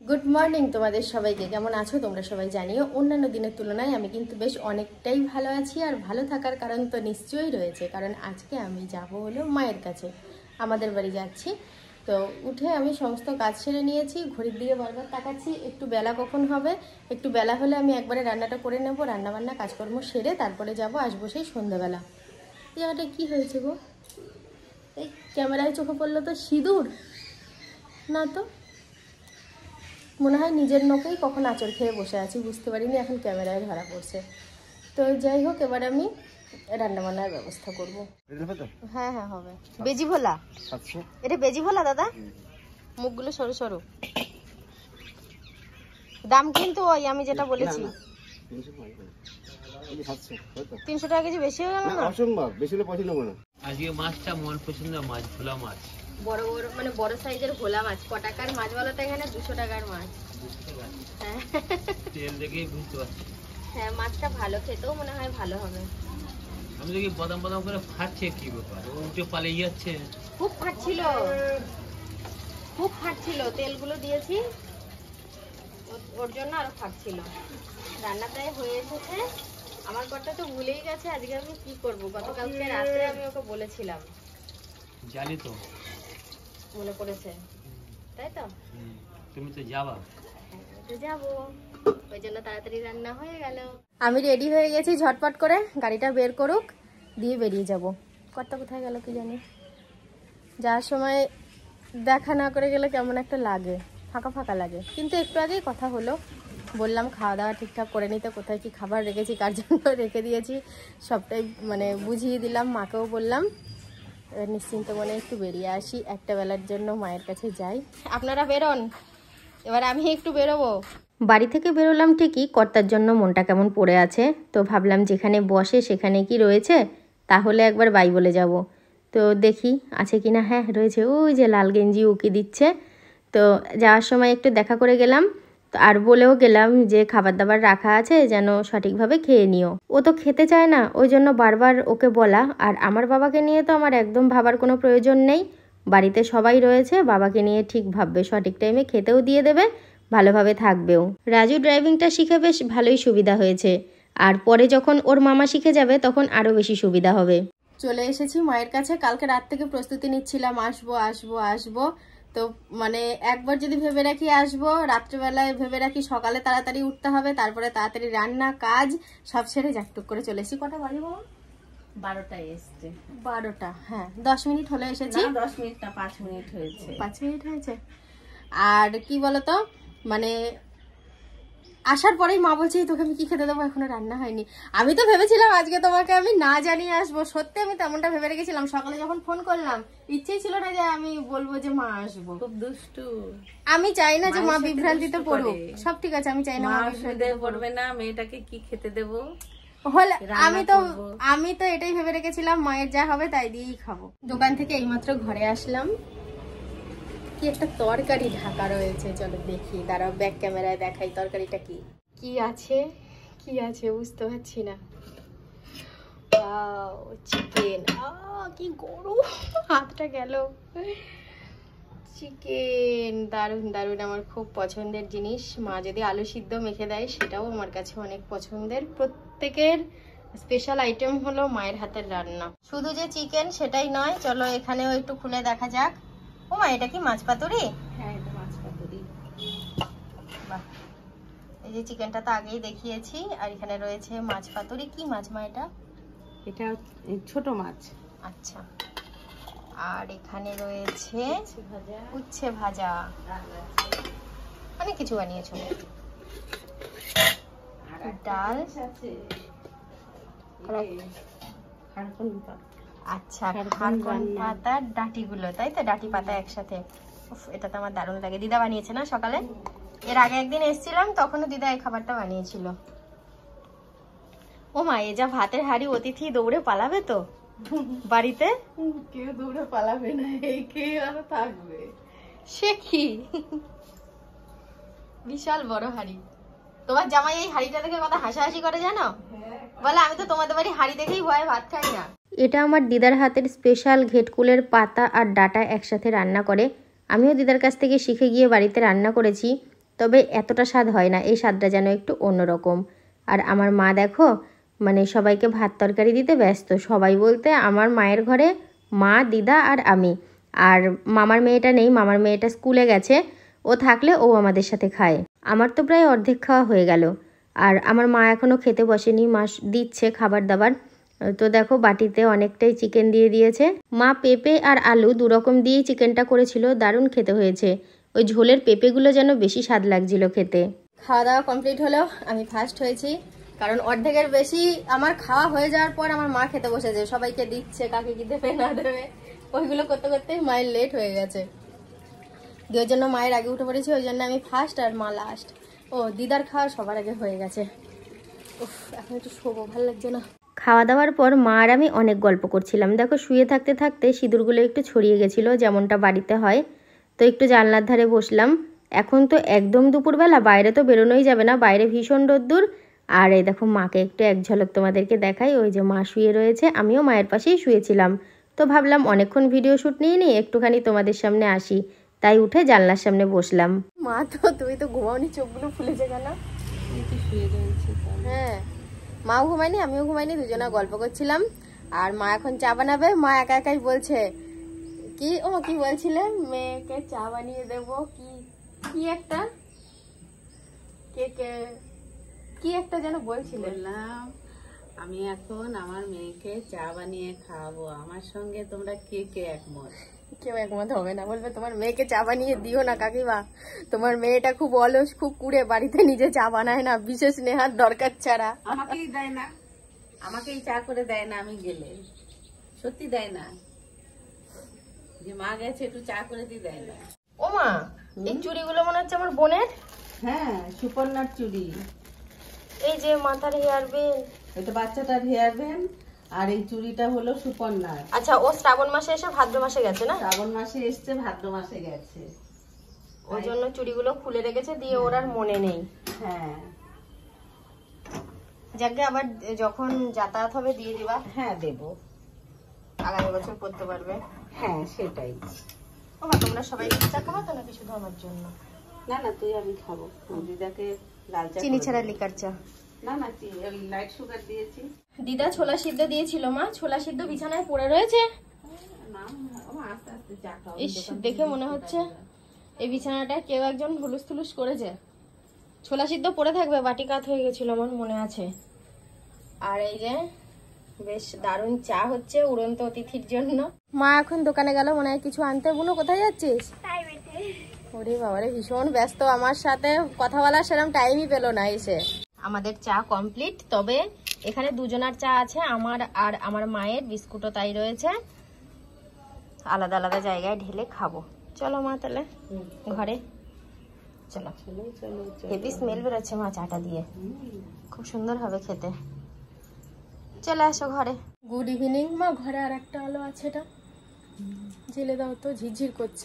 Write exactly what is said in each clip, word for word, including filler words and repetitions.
Good morning তোমাদের সবাইকে। কেমন আছো তোমরা সবাই জানিও। অন্যান্য দিনের তুলনায় আমি কিন্তু বেশ অনেকটাই ভালো আছি, আর ভালো থাকার কারণ তো নিশ্চয়ই রয়েছে, কারণ আজকে আমি যাব হলো মায়ের কাছে, আমাদের বাড়ি যাচ্ছি। তো উঠে আমি সমস্ত কাজ সেরে নিয়েছি, ঘড়ির দিকে বারবার তাকাচ্ছি একটু বেলা কখন হবে। একটু বেলা হলে আমি একবারে রান্নাটা করে নেব, রান্নাবান্না কাজকর্ম সেরে তারপরে যাব, আসবো সেই সন্ধ্যাবেলা। জায়গাটা কী হয়েছে গো? এই ক্যামেরায় চোখে পড়লো তো সিঁদুর না, তো মনে হয় নিজের নখেই কখন আঁচড় খেয়ে বসে আছি, বুঝতে পারিনি, এখন ক্যামেরায় ধরা পড়ছে। তো যাই হোক, এবার আমি রান্নাবান্নার ব্যবস্থা করব। হ্যাঁ হ্যাঁ হবে। বেজি ভোলা, এটা বেজি ভোলা দাদা, মুখগুলো সরু সরু। দাম কিন্তু ওই আমি যেটা বলেছি তিনশো টাকা কেজি। বেশি হয়ে গেল না? অসম্ভব, বেশি হলে পছন্দ করো। আজকে মাছটা মন পছন্দ, মাছ ভোলা মাছ, বড় বড় মানে বড় সাইজের ভোলা মাছ। ক টাকার মাছ বলো তো? এখানে দুশো টাকার মাছ। হ্যাঁ তেল দেখেই বুঝতে পারছি। হ্যাঁ, মাছটা ভালো, খেতেও মনে হয় ভালো হবে। আমি দেখি বাদাম বাদাম করে ফাটছে, কি ব্যাপার? ও উঠে পালিয়ে যাচ্ছে। খুব ফাটছিল, খুব ফাটছিল, তেলগুলো দিয়েছি ওর জন্য আরো ফাটছিল। রান্না প্রায় হয়ে এসেছে। আমার কথা তো ভুলেই গেছে, আজকে আমি কি করব। গতকালকে রাতে আমি ওকে বলেছিলাম, জানি তো, মনে পড়েছে, তাই তো? তুমি তো যাবা। তো যাবো, ওই জন্য তাড়াতাড়ি রান্না হয়ে গেল। আমি রেডি হয়ে গেছি, ঝটপট করে গাড়িটা বের করুক, দিয়ে বেরিয়ে যাব। কর্তা কোথায় গেল কি জানি। যাওয়ার সময় দেখা না করে গেলে কেমন একটা লাগে, ফাঁকা ফাঁকা লাগে। কিন্তু একটু আগেই কথা হলো, বললাম খাওয়া দাওয়া ঠিকঠাক করে নিতে, কোথায় কি খাবার রেখেছি, কার জন্য রেখে দিয়েছি, সবটাই মানে বুঝিয়ে দিলাম। মাকেও বললাম এবার নিশ্চিন্ত মনে একটু বেরিয়ে আসি, একটা বেলার জন্য মায়ের কাছে যাই। আপনারা বেরোন, এবার আমি একটু বেরোবো। বাড়ি থেকে বেরোলাম ঠিকই, কর্তার জন্য মনটা কেমন পড়ে আছে। তো ভাবলাম যেখানে বসে সেখানে কি রয়েছে, তাহলে একবার বাই বলে যাব। তো দেখি আছে কি না। হ্যাঁ রয়েছে, ওই যে লাল গেঞ্জি উকি দিচ্ছে। তো যাওয়ার সময় একটু দেখা করে গেলাম, তো আর বলেও গেলাম যে খাবার দাবার রাখা আছে, যেন সঠিকভাবে খেয়ে নিও। ও তো খেতে চায় না, ওই জন্য বারবার ওকে বলা। আর আমার বাবাকে নিয়ে তো আমার একদম ভাবার কোনো প্রয়োজন নেই, বাড়িতে সবাই রয়েছে, বাবাকে নিয়ে ঠিক ভাববে, সঠিক টাইমে খেতেও দিয়ে দেবে, ভালোভাবে থাকবেও। রাজু ড্রাইভিংটা শিখে বেশ ভালোই সুবিধা হয়েছে, আর পরে যখন ওর মামা শিখে যাবে তখন আরও বেশি সুবিধা হবে। চলে এসেছি মায়ের কাছে। কালকে রাত থেকে প্রস্তুতি নিচ্ছিলাম, আসবো আসবো আসবো। তো মানে একবার যদি ভেবে রাখি আসবো, রাত্রেবেলায় ভেবে রাখি সকালে তাড়াতাড়ি উঠতে হবে, তারপরে তাড়াতাড়ি রান্না কাজ সব সেরে ঝাকটুক করে চলে এসেছি। কটা বাজে বাবা? বারোটায় এসছে। বারোটা, হ্যাঁ দশ মিনিট হলে এসেছি। দশ মিনিট না, পাঁচ মিনিট হয়েছে। পাঁচ মিনিট হয়েছে। আর কি বলতো, মানে আসার পরেই মা বলছে তোকে আমি কি খেতে দেবো, এখনো রান্না হয়নি। আমি তো ভেবেছিলাম আজকে তোমাকে আমি না জানিয়ে আসবো, সত্যি আমি তেমনটা ভেবে রেখেছিলাম। সকালে যখন ফোন করলাম ইচ্ছেই ছিল না যে আমি বলবো যে মা আসবো। খুব দুষ্টু। আমি চাই না যে মা বিভ্রান্তিতে পড়ুক, সব ঠিক আছে, আমি চাই না মা বিভ্রান্তিতে পড়বে না। মেয়েটাকে কি খেতে দেবো হলে আমি তো আমি তো এটাই ভেবে রেখেছিলাম, মায়ের যা হবে তাই দিয়েই খাবো। দোকান থেকে এইমাত্র ঘরে আসলাম, কি একটা তরকারি ঢাকা রয়েছে, চলো দেখি, দাঁড়াও ব্যাক ক্যামেরায় দেখাই তরকারিটা কি কি আছে কি আছে বুঝতে পারছি না। চিকেন, কি গরম, হাতটা গেল। চিকেন দারুণ দারুণ, আমার খুব পছন্দের জিনিস। মা যদি আলু সিদ্ধ মেখে দেয় সেটাও আমার কাছে অনেক পছন্দের। প্রত্যেকের স্পেশাল আইটেম হলো মায়ের হাতের রান্না। শুধু যে চিকেন সেটাই নয়, চলো এখানেও একটু খুলে দেখা যাক। ও মা, এটা কি মাছ পাতুরি? হ্যাঁ এটা মাছ পাতুরি। বাহ, এই যে চিকেনটা তো আগেই দেখিয়েছি, আর এখানে রয়েছে মাছ পাতুরি। কি মাছ মা এটা? এটা ছোট মাছ। আচ্ছা, আর এখানে রয়েছে উচ্ছে ভাজা, অনেক কিছু বানিয়েছো। ডাল, আচ্ছা খারকন পাতার ডাঁটিগুলো, তাই তো? ডাঁটি পাতা একসাথে, এটা তো আমার দারুণ লাগে। দিদা বানিয়েছে না সকালে? এর আগে একদিন এসেছিলাম, তখনও দিদা এই খাবারটা বানিয়েছিল। ও মা, এ যা ভাতের হাঁড়ি, অতিথি দৌড়ে পালাবে তো বাড়িতে? কেউ দৌড়ে পালাবে না, এই কে আরো থাকবে। সে কি বিশাল বড় হাঁড়ি। তোমার জামাই এই হাঁড়িটা দেখে কথা হাসাহাসি করে জানো, বলে আমি তো তোমাদের বাড়ি হাঁড়ি দেখেই ভয়ে ভাত খাই না। এটা আমার দিদার হাতের স্পেশাল ঘেটকুলের পাতা আর ডাটা একসাথে রান্না করে। আমিও দিদার কাছ থেকে শিখে গিয়ে বাড়িতে রান্না করেছি। তবে এতটা স্বাদ হয় না, এই স্বাদটা যেন একটু অন্যরকম। আর আমার মা দেখো মানে সবাইকে ভাত তরকারি দিতে ব্যস্ত। সবাই বলতে আমার মায়ের ঘরে মা, দিদা আর আমি। আর মামার মেয়েটা নেই, মামার মেয়েটা স্কুলে গেছে, ও থাকলে ও আমাদের সাথে খায়। আমার তো প্রায় অর্ধেক খাওয়া হয়ে গেল। আর আমার মা এখনও খেতে বসেনি, মা দিচ্ছে খাবার দাবার। তো দেখো বাটিতে অনেকটাই চিকেন দিয়ে দিয়েছে। মা পেঁপে আর আলু দুরকম দিয়েই চিকেনটা করেছিল, দারুণ খেতে হয়েছে। ওই ঝোলের পেঁপেগুলো যেন বেশি স্বাদ লাগছিল খেতে। খাওয়া দাওয়া কমপ্লিট হলো, আমি ফার্স্ট হয়েছি, কারণ অর্ধেকের বেশি আমার খাওয়া হয়ে যাওয়ার পর আমার মা খেতে বসেছে, সবাইকে দিচ্ছে কাকে কি দেবে না দেবে, ওইগুলো করতে করতেই মায়ের লেট হয়ে গেছে। ওই জন্য মায়ের আগে উঠে পড়েছি, ওই জন্য আমি ফার্স্ট আর মা লাস্ট। ও দিদার খাওয়া সবার আগে হয়ে গেছে। উফ, এখন একটু শোবো, ভালো লাগছে না। খাওয়া দাওয়ার পর মা আর আমি অনেক গল্প করছিলাম। দেখো শুয়ে থাকতে থাকতে সিঁদুরগুলো একটু ছড়িয়ে গেছিলো, যেমনটা বাড়িতে হয়। তো একটু জানলার ধারে বসলাম। এখন তো একদম দুপুরবেলা, বাইরে তো বেরোনোই যাবে না, বাইরে ভীষণ রোদ্দুর। আর এই দেখো মাকে একটু এক ঝলক তোমাদেরকে দেখাই। ওই যে মা শুয়ে রয়েছে, আমিও মায়ের পাশেই শুয়েছিলাম। তো ভাবলাম অনেকক্ষণ ভিডিও শ্যুট নিয়ে নিই, একটুখানি তোমাদের সামনে আসি, তাই উঠে জানলার সামনে বসলাম। মা তো তুমি তো ঘুমাওনি, চোখগুলো ফুলেছে কেন? হ্যাঁ, মাও ঘুমায়নি, আমিও ঘুমাইনি, দুজনে গল্প করছিলাম। আর মা এখন চা বানাবে। মা একা একাই বলছে কি, ও কি বলছিলে, মেয়েকে চা বানিয়ে দেব, কি কি একটা কে কে কি একটা যেন বলছিলে। বললাম আমি এখন আমার মেয়েকে চা বানিয়ে খাওয়াবো, আমার সঙ্গে তোমরা কে কে একমত? কেউ একমত হবে না, বলবে তোমার মেয়েকে চা বানিয়ে দিও না কাকিমা, তোমার মেয়েটা খুব অলস, খুব কুড়ে, বাড়িতে নিজে চা বানায় না, বিশেষ নেহার দরকার ছাড়া। আমাকেই দেয় না, আমাকেই চা করে দেয় না, আমি গেলে সত্যি দেয় না, যে মা গেছে একটু চা করে দিয়ে দেয় না। ও মা, এই চুড়িগুলো মনে হচ্ছে আমার বোনের। হ্যাঁ, সুপর্ণার চুড়ি। এই যে মাথার হেয়ার বেল, এটা বাচ্চাটার হেয়ার ব্যান্ড, আর এই চুড়িটা হলো সুপর্ণার। আচ্ছা, ও শ্রাবণ মাসে এসে ভাদ্র মাসে গেছে না? শ্রাবণ মাসে এসছে, ভাদ্র মাসে গেছে, ওই জন্য চুড়িগুলো খুলে রেখেছে, দিয়ে ওর আর মনে নেই। হ্যাঁ, যাকে আবার যখন যাতায়াত হবে দিয়ে দিবা। হ্যাঁ দেবো, আগামী বছর পড়তে পারবে। হ্যাঁ সেটাই। ও মা, তোমরা সবাই চা খাবা তো নাকি শুধু আমার জন্য? না না, তুই আমি খাবো। দিদাকে লাল চা, চিনি ছাড়া লিকার চা। না না, লাইট সুগার দিয়েছি। দিদা ছোলা সিদ্ধ দিয়েছিল, মা ছোলা সিদ্ধ বিছানায় পড়ে রয়েছে। না, আস্তে আস্তে চা খাও। ইস, দেখে মনে হচ্ছে এই বিছানাটা কেউ একজন হুলুস থুলুস করেছে। ছোলা সিদ্ধ পড়ে থাকবে, বাটি কাত হয়ে গেছিল আমার মনে আছে। আর এই যে বেশ দারুণ চা হচ্ছে উড়ন্ত অতিথির জন্য। মা এখন দোকানে গেল মনে হয় কিছু আনতে। বুনু কোথায় যাচ্ছিস? ওরে বাবারে, ভীষণ ব্যস্ত, আমার সাথে কথা বলার সেরকম টাইমই পেলো না এসে। আমাদের চা কমপ্লিট, তবে এখানে দুজনার চা আছে, আমার আর আমার মায়ের, বিস্কুটও তাই রয়েছে। আলাদা আলাদা জায়গায় ঢেলে খাবো। চলো মা তাহলে ঘরে চলো। চলো চলো চলো। হেভি স্মেল বেরোচ্ছে মা চাটা দিয়ে, খুব সুন্দর হবে খেতে। চলে আসো ঘরে। গুড ইভিনিং মা। ঘরে আর একটা আলো আছে, এটা জেলে দাও তো, ঝিরঝির করছে।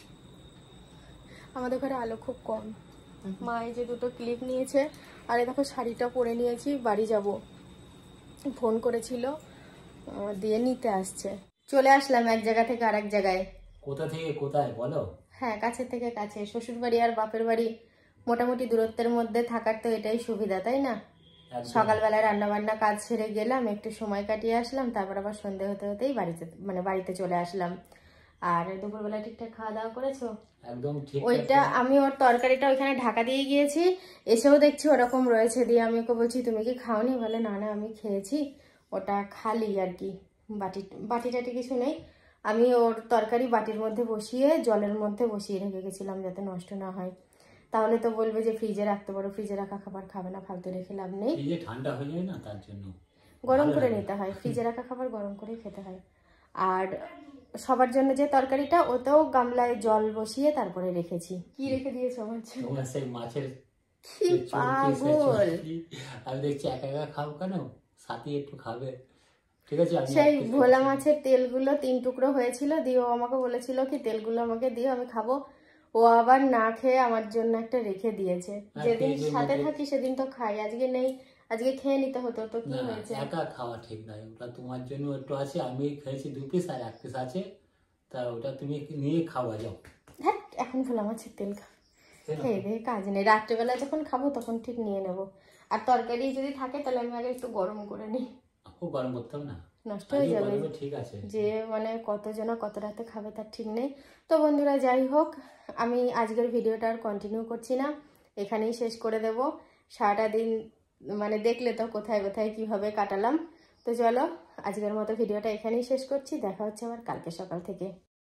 আমাদের ঘরে আলো খুব কম। মা এই যে দুটো ক্লিপ নিয়েছে, আর এই দেখো শাড়িটা পরে নিয়েছি, বাড়ি যাব। ফোন করেছিল, দিয়ে নিতে আসছে। চলে আসলাম এক জায়গা থেকে আরেক জায়গায়। কোথা থেকে কোথায় বলো? হ্যাঁ, কাছে থেকে কাছে। শ্বশুর বাড়ি আর বাপের বাড়ি মোটামুটি দূরত্বের মধ্যে থাকার তো এটাই সুবিধা, তাই না? সকালবেলায় রান্না বান্না কাজ সেরে গেলাম, একটু সময় কাটিয়ে আসলাম, তারপর আবার সন্ধে হতে হতেই বাড়িতে মানে বাড়িতে চলে আসলাম। আর দুপুরবেলা ঠিকঠাক খাওয়া দাওয়া করেছো? একদম ঠিক। ওইটা আমি ওর তরকারিটা ওইখানে ঢাকা দিয়ে গিয়েছি, এসেও দেখছি ওরকম রয়েছে। দিয়ে আমি ওকে বলছি তুমি কি খাওনি? বলে না না আমি খেয়েছি, ওটা খালি আর কি, বাটি বাটি টাটি কিছু নেই। আমি ওর তরকারি বাটির মধ্যে বসিয়ে জলের মধ্যে বসিয়ে রেখে গেছিলাম যাতে নষ্ট না হয়। তাহলে তো বলবে যে ফ্রিজে রাখতে পারো, ফ্রিজে রাখা খাবার খাবে না, ফালতু রেখে লাভ নেই। ফ্রিজে ঠান্ডা হয়ে যায় না, তার জন্য গরম করে নিতে হয়। ফ্রিজে রাখা খাবার গরম করে খেতে হয়। আর সবার জন্য যে তরকারিটা, ওতেও গামলায় জল বসিয়ে তারপরে রেখেছি। কি রেখে দিয়েছো আমার জন্য? তোমার সেই মাছের কি পাগল! আমি দেখছি একা একা খাবো কেন, সাথে একটু খাবে, ঠিক আছে? সেই ভোলা মাছের তেলগুলো তিন টুকরো হয়েছিল, দিয়ে ও আমাকে বলেছিল কি তেলগুলো আমাকে দিও আমি খাবো। ও আবার না খেয়ে আমার জন্য একটা রেখে দিয়েছে। যেদিন সাথে থাকি সেদিন তো খাই, আজকে নেই, আজকে খেয়ে নিতে হতো, তো কি হয়েছে? একা খাওয়া ঠিক নয়, ওটা তোমার জন্য একটু আছে, আমি খেয়েছি দু পিস আর এক পিস আছে, তা ওটা তুমি নিয়ে খাওয়া যাও। হ্যাঁ, এখন ভোলা মাছের তেল খা, খেয়ে দিয়ে কাজ নেই, রাত্রেবেলা যখন খাবো তখন ঠিক নিয়ে নেব। আর তরকারি যদি থাকে তাহলে আমি আগে একটু গরম করে নিই, খুব গরম করতাম না, নষ্ট হয়ে যাবে। ঠিক আছে, যে মানে কতজন কত রাতে খাবে তার ঠিক নেই। তো বন্ধুরা যাই হোক, আমি আজকের ভিডিওটা আর কন্টিনিউ করছি না, এখানেই শেষ করে দেব। সারাটা দিন মানে দেখলে তো কোথায় কোথায় কিভাবে কাটালাম। তো চলো আজকের মতো ভিডিওটা এখানেই শেষ করছি, দেখা হচ্ছে আবার কালকে সকাল থেকে।